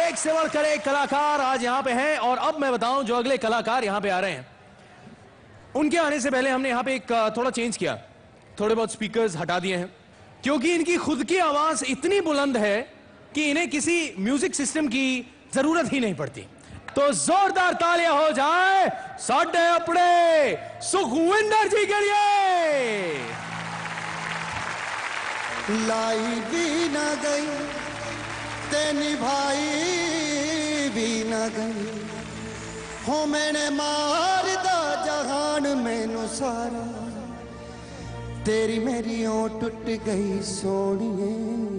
एक से बढ़कर एक कलाकार आज यहां पे हैं। और अब मैं बताऊं जो अगले कलाकार यहां पे आ रहे हैं, उनके आने से पहले हमने यहां पे एक थोड़ा चेंज किया, थोड़े बहुत स्पीकर्स हटा दिए हैं, क्योंकि इनकी खुद की आवाज इतनी बुलंद है कि इन्हें किसी म्यूजिक सिस्टम की जरूरत ही नहीं पड़ती। तो जोरदार तालियां हो जाए साडे अपने सुखविंदर जी के लिए। लाई भी ना गई ते निभाई भी ना गई, हो मैंने मार दा जहान मैनू सारा, तेरी मेरी ओ टुट गई सोनिए,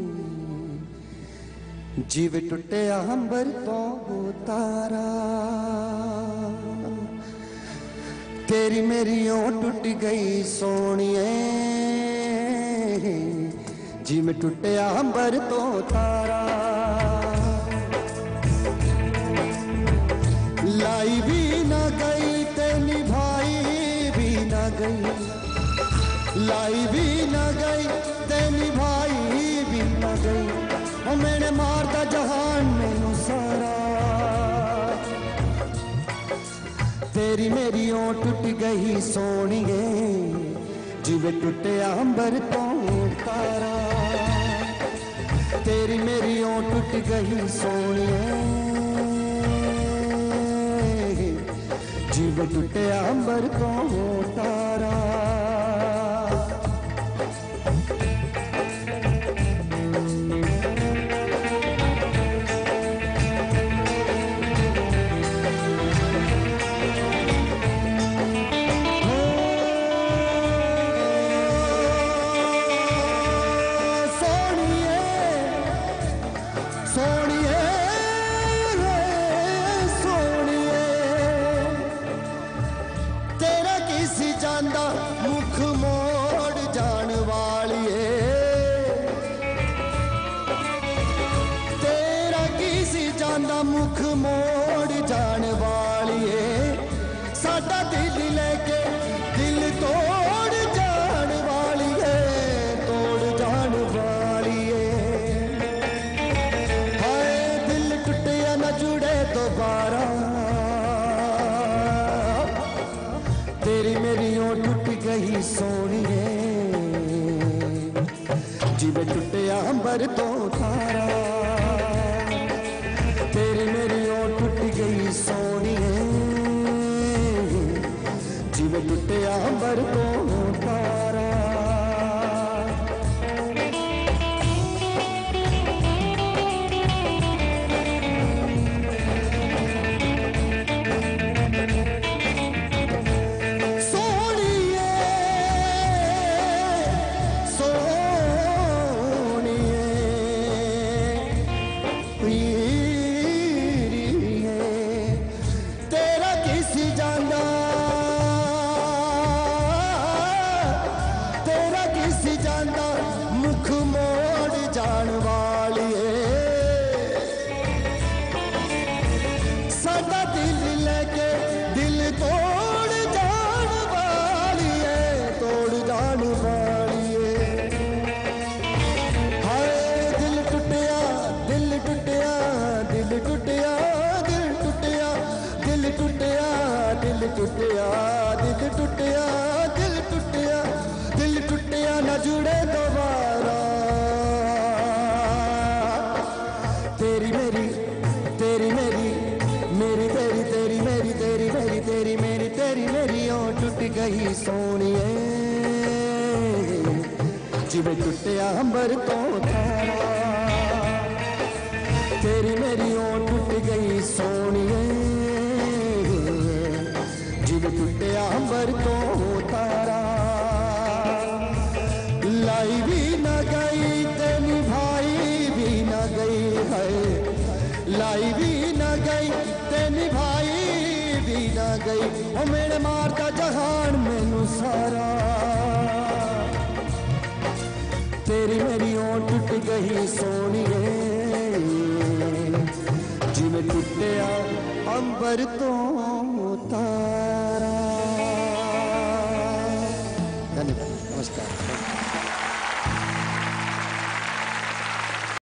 जीव टुटे अंबर तो तारा, तेरी मेरी ओ टुट गई सोनिए, जीव टुटे अंबर तो तारा। लाई भी ना गई ते निभाई भी ना गई, लाई भी ना गई ते निभाई भी ना गई, ओ मैंने मारता जहान मैनू सारा, तेरी मेरी ओ टुट गई सोनिए, जिवे टुटे अंबर तो तारा, तेरी मेरी ओ टुट गई सोनिए, जिवे टुटे अंबर तो तारा। मुख मोड़ जान वालिए, तेरा किसी जाना मुख मोड़ जान वालिए, साडा दिल लेके दिल तोड़ जान वालिए, तोड़ जान वालिए, हाय दिल टुटिया न जुड़े दोबारा, तेरी मेरी ओ टुट गई सोनिए, जिवे टुटे अंबर तो तारा, तेरी मेरी ओ टुट गई सोनिए, जिवे टुटे अंबर तो तारा। मुख मोड़ जान वालिए, साडा दिल लेके दिल तोड़ जान वालिए, तोड़ जान वालिए, हाय दिल टुटिया दिल टुटिया दिल टुटिया दिल टुटिया दिल टुटिया दिल टुटिया दिल टुटिया दिल टुटिया दिल टुटिया न जुड़े दोबारा, तेरी मेरी तेरी मेरी मेरी तेरी तेरी मेरी तेरी मेरी तेरी मेरी तेरी मेरी ओ टूट गई सोनिए, जिवे टुटे अंबर तो तारा, तेरी मेरी ओ टूट गई सोनिए, जिवे टुटे अंबर तो तारा। लाई भी न गई ते निभाई भी न गई है, लाई भी न गई ते निभाई भी न गई, ओ मेरे मारता जहान मैनू सारा, तेरी मेरी ओ टुट गई सोनिए, जिवें टुटिया अंबर तो तारा। धन्यवाद, नमस्कार।